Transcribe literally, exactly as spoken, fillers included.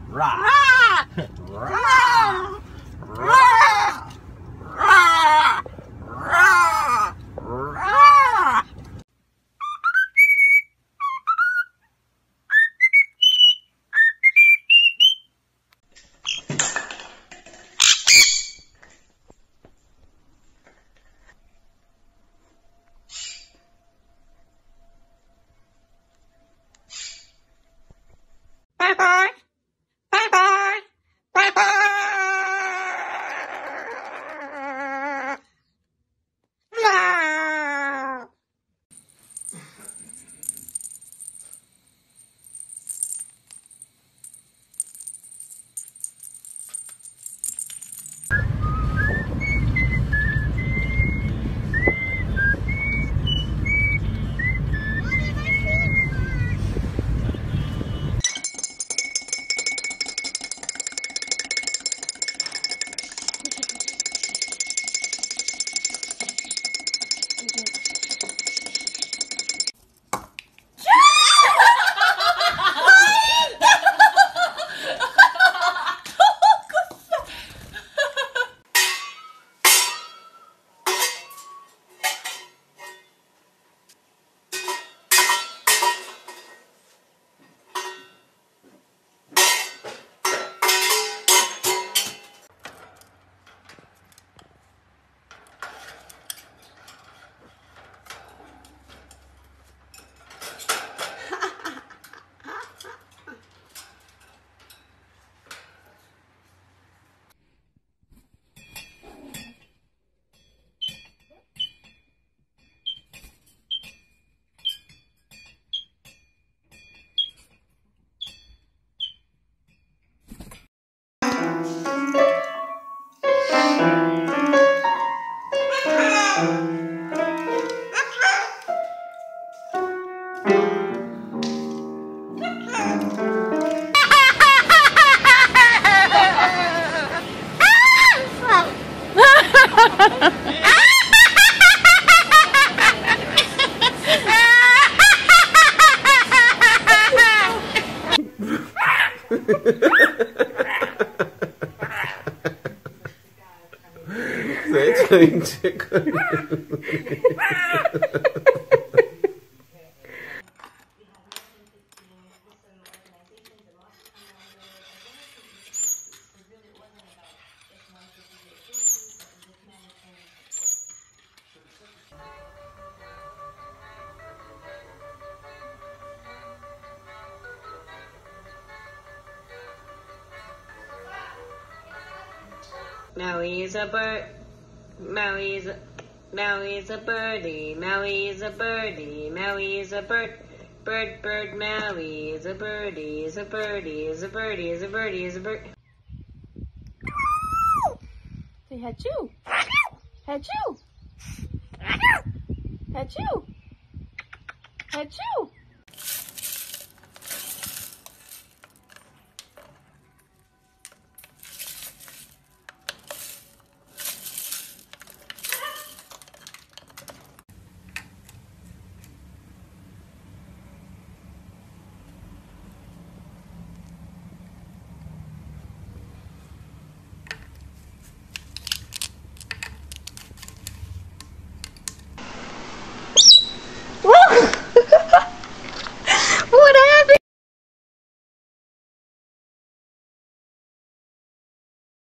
Rah. Rah. Rah. Rah. Rah. Rah. Bye bye. Bye bye. Bye bye. No. Dễ thương chứ con. Maui's a bird. Maui's a, Maui's a birdie. Maui is a birdie. Maui is a bird. Bird, bird, Maui is a birdie. Is a birdie. Is a birdie. Is a birdie. Is a bird. Say achoo. Achoo. Achoo. Achoo.